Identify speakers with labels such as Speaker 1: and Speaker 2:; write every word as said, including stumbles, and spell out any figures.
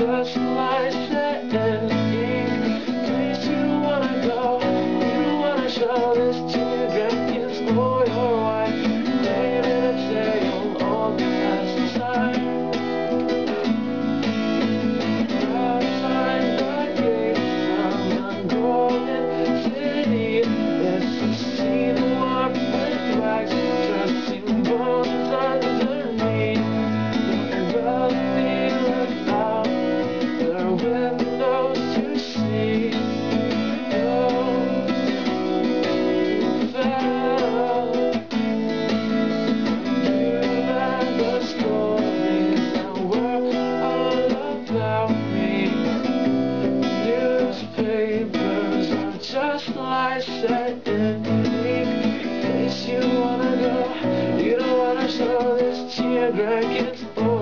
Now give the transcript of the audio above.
Speaker 1: just like set in ink. Place you wanna go, you wanna show this to your grandkids or your wife. Maybe the tale all past time. Outside the gates of the golden city, it's a scene warped with wax, dressing bones underneath. Nothing without their windows to see. Those who fell, remember stories that were all about me. Newspapers are just like set in ink. Place you wanna go, you don't wanna show this to your grandkids.